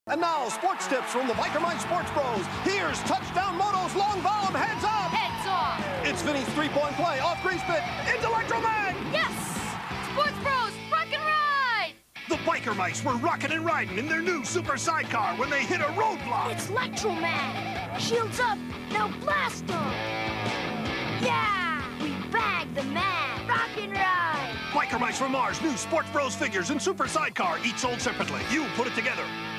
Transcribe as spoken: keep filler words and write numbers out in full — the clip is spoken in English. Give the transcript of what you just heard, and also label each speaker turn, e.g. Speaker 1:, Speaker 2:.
Speaker 1: And now, sports tips from the Biker Mike Sports Bros. Here's Touchdown Moto's long bomb, heads up!
Speaker 2: Heads off!
Speaker 1: It's Vinny's three-point play, off grease pit, into Electromag!
Speaker 2: Yes! Sports Bros, rock and ride!
Speaker 3: The Biker Mice were rocking and riding in their new Super Sidecar when they hit a roadblock.
Speaker 2: It's Electromag! Shields up, now blast them! Yeah! We bagged the man! Rock and ride!
Speaker 3: Biker Mice from Mars, new Sports Bros figures and Super Sidecar, each sold separately. You put it together.